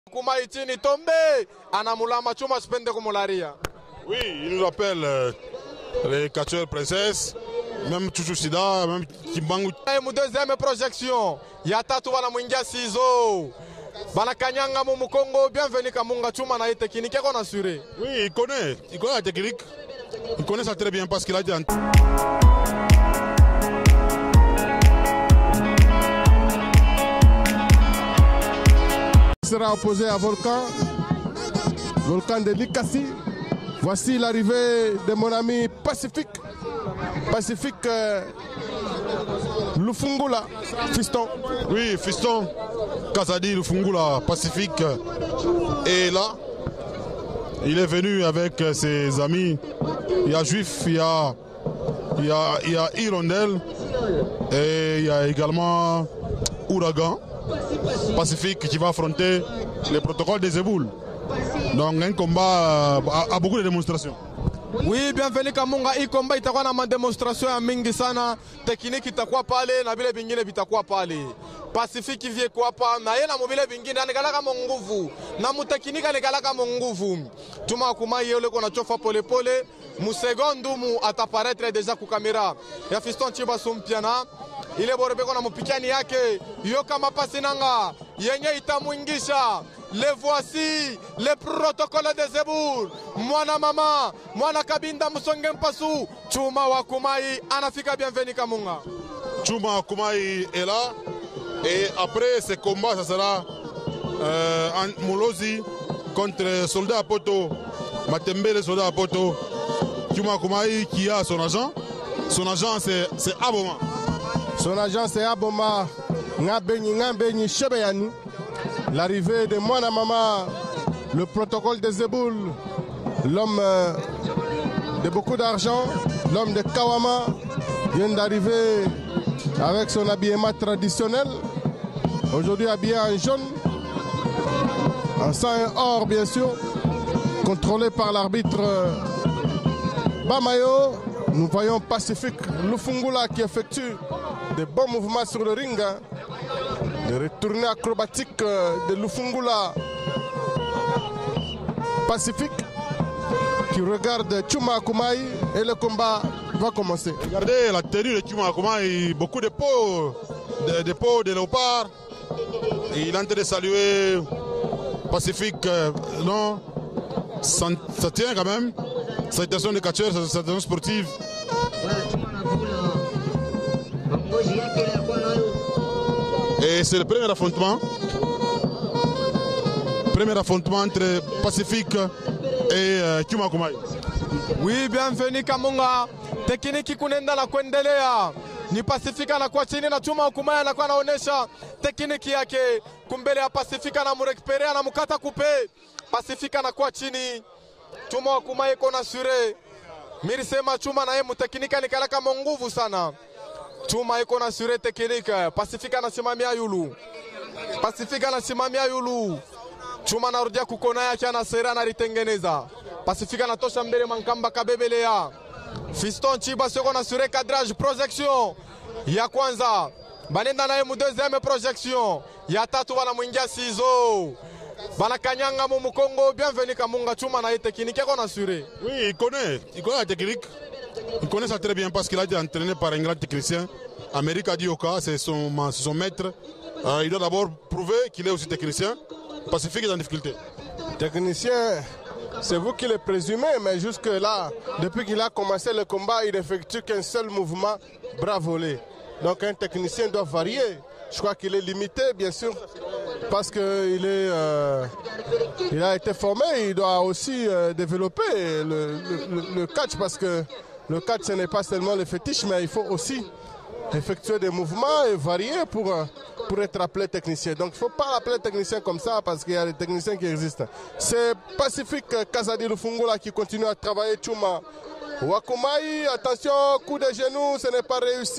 Kumaitini tombé, Anamulama Chuma spende kumularia. Oui, il nous appelle les catcheurs princesses, même Chouchou Sida, même Kimbangu. Deuxième projection, Yatatu wana mwingia Sizo. Banakanyanga mu Kongo, bienvenue Kamunga Chuma na technique qu'on a assuré. Oui, il connaît la technique. Il connaît ça très bien parce qu'il a dit. Sera opposé à Volcan de Likasi. Voici l'arrivée de mon ami Pacifique Lufungula, Fiston. Oui, Fiston, Kazadi Lufungula, Pacifique est là. Il est venu avec ses amis. Il y a Juif, il y a Hirondelle et il y a également Ouragan. Pacifique qui va affronter les protocoles des éboules. Donc un combat a beaucoup de démonstrations. Oui, bienvenue Kamunga. Hii combat itakuwa na démonstration ya mingi sana. Technique itakuwa pale na vile vingine vitakuwa pale. Pacifique vie kwa hapa na yeye na mobile vingine anikalaka nguvu. Na muteknika anikalaka nguvu. Tuma kuma yeye ko na chofa pole pole. Mu seconde mu ataparaître déjà ku kamera. Ya Fiston Chiba Sumpiana. Ile borobeko na mupikani yake yo kama pasi nanga yenye itamuingisha. Les voici les protocoles des éboules. Mwana mama, mwana kabinda musonge mpasu. Chuma wa Kumai anafika bienvenue Kamunga. Chuma wa Kumai est là. Et après ce combat, ça sera Moulozi contre Soldat à Poto. Matembe le Soldat à Poto. Chuma wa Kumai qui a son agent. Son agent c'est Aboma. Son agent c'est Aboma. Ngabeni Chebeyani. L'arrivée de Mwana Mama, le protocole des éboules, l'homme de beaucoup d'argent, l'homme de Kawama, vient d'arriver avec son habillement traditionnel. Aujourd'hui habillé en jaune, en sang et or bien sûr, contrôlé par l'arbitre Bamayo. Nous voyons Pacifique Lufungula qui effectue de bons mouvements sur le ring. Le retourné acrobatique de Lufungula. Pacifique qui regarde Chuma Kumai et le combat va commencer. Regardez la tenue de Chuma Kumai, beaucoup de peau de léopard. Il est en train de saluer Pacifique. Non, ça tient quand même. Salutation de catcheur, salutation sportive. Et c'est le premier affrontement. Premier affrontement entre Pacifique et Chuma Kumai. Oui, bienvenue Kamunga. Tekniki kunenda na kuendelea. Ni Pacifique anakuwa chini na Chuma Kumai anakuwa anaonesha tekniki yake. Kumbele ya Pacifique anamurekupere anamukata kupe. Pacifique anakuwa chini. Chuma Kumai iko na sure. Mirisema Chuma na yeye muteknika nikalaka nguvu sana. Chuma iko na sure teknika. Pacifique anasimamia yulu. Pacifique anasimamia yulu. Chuma anarudia kukona yake anasera analitengeneza. Pacifique anatosha mbele Mankamba kabebelea. Fiston Chiba soko na sure cadrage projection. Ya kwanza. Banenda naye mu deuxième projection. Ya tatu wanamuingia Sizo. Banakanyanga mu Kongo, bienvenue Kamunga. Chuma na yeye teknika qu'on a assuré. Oui, il connaît la technique. Il connaît ça très bien parce qu'il a été entraîné par un grand technicien. Amérique Adioka, c'est son maître. Il doit d'abord prouver qu'il est aussi technicien. Pacifique est en difficulté. Technicien, c'est vous qui le présumez, mais jusque-là, depuis qu'il a commencé le combat, il n'effectue qu'un seul mouvement, bras volé. Donc un technicien doit varier. Je crois qu'il est limité, bien sûr, parce qu'il il a été formé. Il doit aussi développer le catch, parce que le catch, ce n'est pas seulement le fétiche, mais il faut aussi effectuer des mouvements et varier pour être appelé technicien. Donc il ne faut pas l'appeler technicien comme ça parce qu'il y a des techniciens qui existent. C'est Pacifique Kazadi Lufungula qui continue à travailler Chuma Wakumai. Attention, coup de genou, ce n'est pas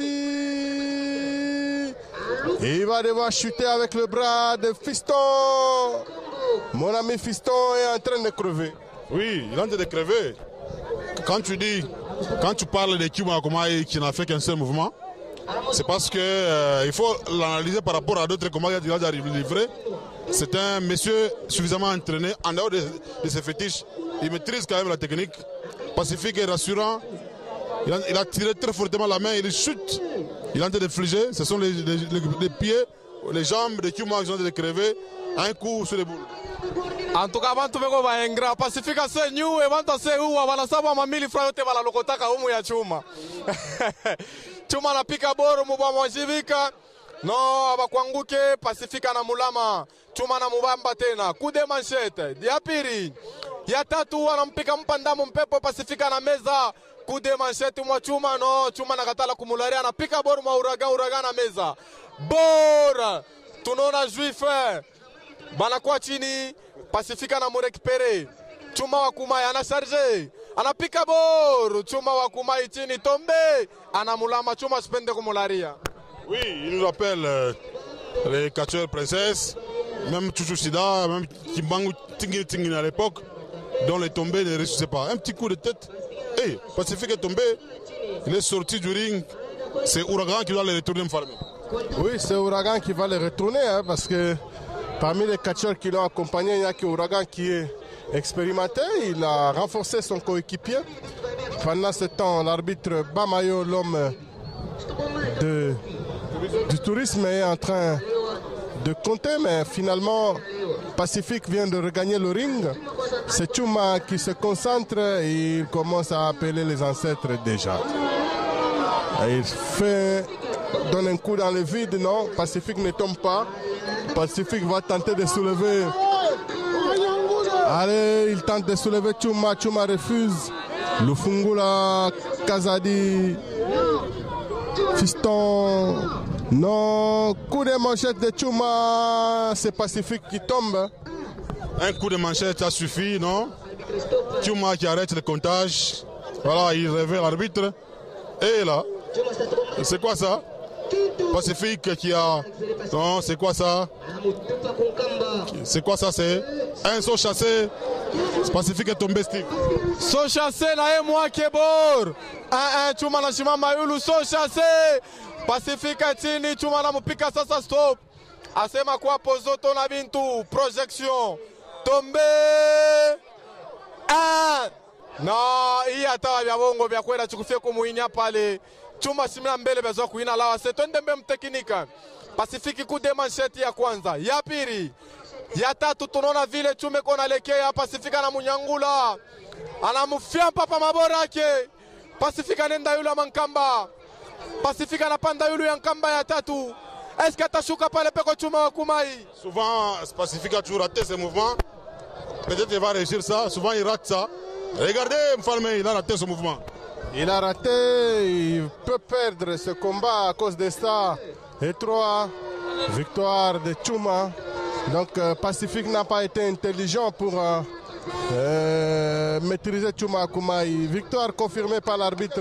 réussi. Et il va devoir chuter avec le bras de Fiston. Mon ami Fiston est en train de crever. Oui, il est en train de crever. Quand tu parles de Chuma Wakumai qui n'a fait qu'un seul mouvement, c'est parce qu'il faut l'analyser par rapport à d'autres combats qu'il a déjà livrés. c'est un monsieur suffisamment entraîné. En dehors de ses fétiches, il maîtrise quand même la technique. Pacifique et rassurant. Il a tiré très fortement la main, il chute. Il est en train de fléger. Ce sont les pieds, les jambes de Chuma qui sont en train de crever. Un coup sur les boules. En tout cas, avant tout beko baengra Pacifica se nyue vanta se huwa wanasaba mamili fra yote balalokotaka humu ya Chuma. Chuma anapika boro mubwa mwajivika. No abakwanguke Pacifica na mulama. Chuma na mubamba tena. Kude manchete. Ya pili. Ya tatu anampika mpandamu mpepo Pacifica na meza. Kude manchete mwa Chuma no. Chuma nakatala kumularia anapika boro mwa uraga na meza. Bora. Tunaona juife. Banakuwa chini. Pacifica na murekipere. Chuma wa Kumai anasharge. Anapika boro. Chuma wa Kumai chini tombe. Anamulama Chuma spende kumularia. Oui, il nous rappelle les catcheurs princesses, même Chouchou Sida, même Kimbangu Tingin à l'époque, dont les tombés ne ressuscitaient pas. Un petit coup de tête. Hey, Pacifique est tombé. Il est sorti du ring. C'est Ouragan qui doit le retourner farmer. Oui, c'est Ouragan qui va le retourner, hein, parce que parmi les catcheurs qui l'ont accompagné, il n'y a que Ouragan qui est expérimenté. Il a renforcé son coéquipier. Pendant ce temps, l'arbitre Bamayo, l'homme du tourisme, est en train de compter, mais finalement, Pacifique vient de regagner le ring. C'est Chuma qui se concentre et il commence à appeler les ancêtres déjà. Et il donne un coup dans le vide, non, Pacifique ne tombe pas. Pacifique va tenter de soulever. Allez, il tente de soulever Chuma, Chuma refuse. Lufungula, Kazadi, Fiston, non, coup de manchette de Chuma, c'est Pacifique qui tombe. Un coup de manchette, ça suffit, non? Chuma qui arrête le comptage. Voilà, il réveille l'arbitre. Et là, c'est quoi ça? Pacifique qui a... Non, c'est quoi ça? C'est quoi ça? C'est un saut chassé. Pacifique est tombé, Steve. Saut chassé na moi Kebor. Un Chuma na shimama yulu saut chassé. Pacifique chini Chuma na mupika sasa stop. Asema kwa pozoto na bintu projection. Tombé. No, hii hata vya bongo vya kwenda chukufia kumuinya pale. Chuma simila mbele bezo kuina lawa setwende mbe mtekinika. Pacifique kude mancheti ya kwanza. Ya pili. Ya tatu tunaona vile Chume kona lekea Pacifica na munyangula. Anamufia papa mabora yake. Pacifica nenda yule mankamba. Pacifica anapanda yule ya nkamba ya tatu. Est-ce que atashuka pale peko Chuma wa Kumai? Souvent, Pacifique a toujours raté ses mouvements. Peut-être qu'il va réussir ça. Souvent, il rate ça. Regardez, Mfalme, il a raté ce mouvement. Il a raté, il peut perdre ce combat à cause de ça. Et 3, victoire de Chuma. Donc Pacifique n'a pas été intelligent pour maîtriser Chuma Kumai. Victoire confirmée par l'arbitre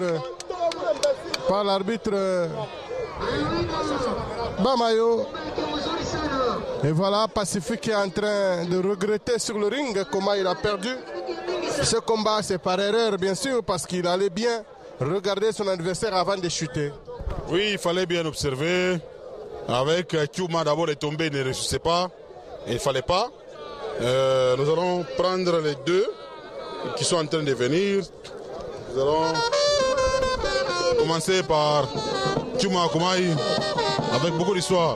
Bamayo. Et voilà, Pacifique est en train de regretter sur le ring comment il a perdu. Ce combat, c'est par erreur, bien sûr, parce qu'il allait bien regarder son adversaire avant de chuter. Oui, il fallait bien observer. Avec Chuma, d'abord, est tombé, il ne ressuscitait pas. Il ne fallait pas. Nous allons prendre les deux qui sont en train de venir. Nous allons commencer par Chuma Kumai avec beaucoup d'histoire.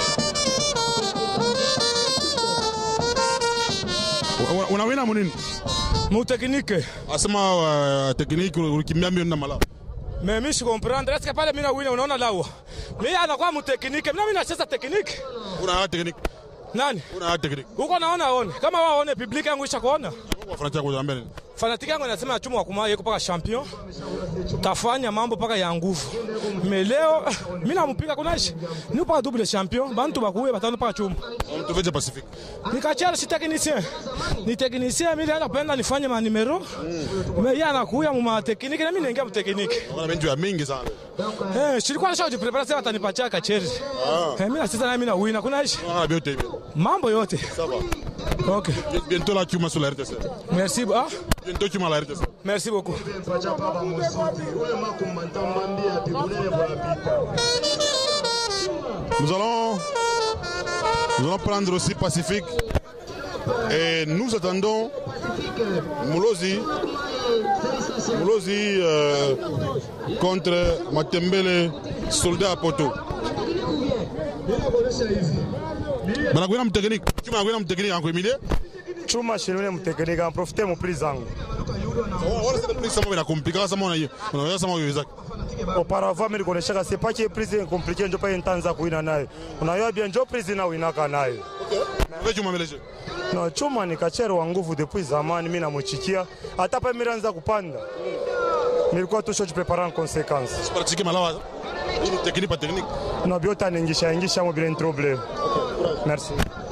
On a vu la monine. Mon technique. Asma technique qui m'a mis en malade. Mais je comprends. Est-ce que pas le mina wina unaona lawa? Mais ana kwa mu technique. Mimi nacheza technique. Una technique. Nani? Una technique. Uko naona one. Kama waone public yangu isha kuona. Fanatika kwa mbele. Fanatika yangu anasema Chuma wa Kumai yuko paka champion. Tafanya mambo paka ya nguvu. Mais leo mimi nampiga kunashi. Ni paka double champion. Bantu bakuwe batano paka Chuma. On te fait Pacifique. Nikachana si technicien. Ni technicien mimi napenda nifanye ma numero. Mais yeye anakuya mu technique na mimi naingia mu technique. On a bien du mingi sana. Silikuwa nasha kujiprepara sasa atanipatia kacheri. Mimi sasa na mimi na wina kunashi. On a bien été. Mambo yote. Ça va. OK. Bientôt là Chuma sur la RTC. Merci. Bientôt Chuma à la RTC. Merci beaucoup. Nous allons Nous allons prendre aussi Pacifique. Et nous attendons Moulozi contre Matembele, soldat à Poto. Banakwenda mteknik, chuma anakwenda mteknik anko Emilie. Chuma shirune mteknik en profiter mon prix zangu. Wala c'est prix sama compliqué sama on sama yuzak. Auparavant mais connaissaka c'est pas que prix compliqué ndio pas intanza kuina naye. Unayua bien ndio prix na winaka naye. Wewe chuma meleje. No chuma ni kachero wa nguvu depuis zamani mimi namuchikia hata pa miranza kupanda. Nilikuwa tu shoji prepare en conséquence. C'est pratique malawa. Ini technique pas technique. No biota ningisha mo bien trouble. Merci.